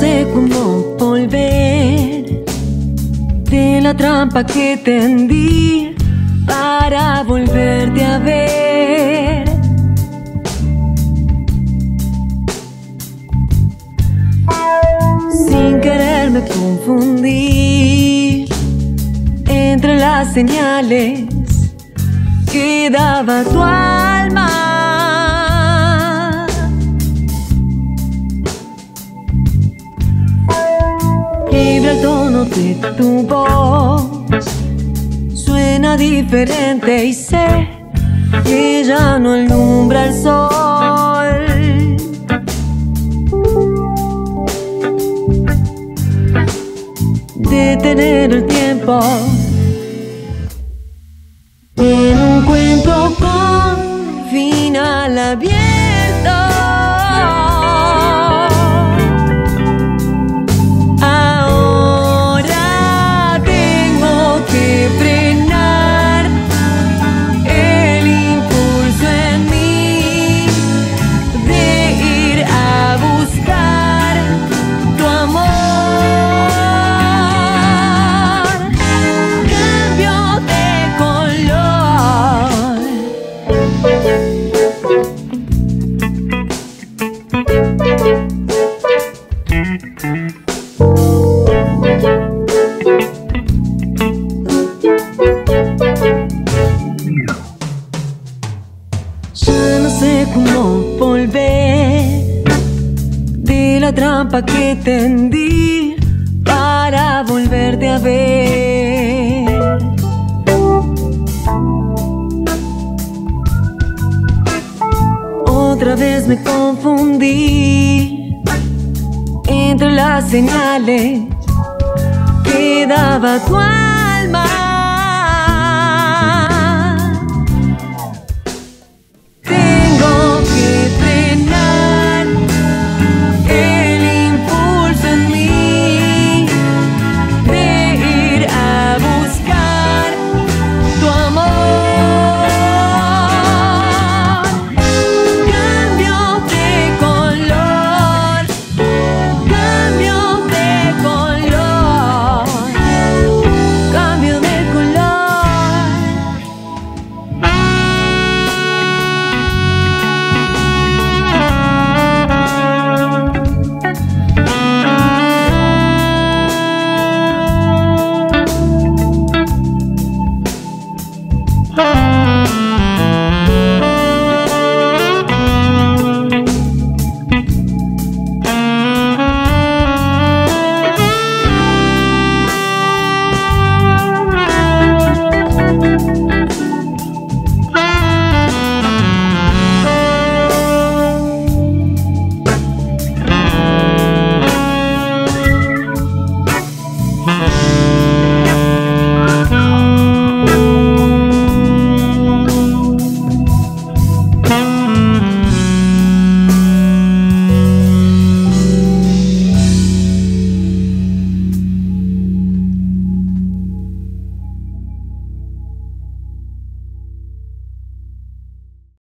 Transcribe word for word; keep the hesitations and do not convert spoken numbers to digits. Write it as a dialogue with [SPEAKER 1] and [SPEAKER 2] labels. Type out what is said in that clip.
[SPEAKER 1] sé cómo volver de la trampa que tendí para volverte a ver. Sin querer me confundí entre las señales que daba tu alma. Vibra el tono de tu voz, suena diferente y sé que ya no alumbra el sol. Detener el tiempo en un cuento con final abierto. Ahora tengo que frenar el impulso en mí de ir a buscar tu amor. Ya no sé cómo volver de la trampa que tendí para volverte a ver. Otra vez me confundí entre las señales que daba tu alma.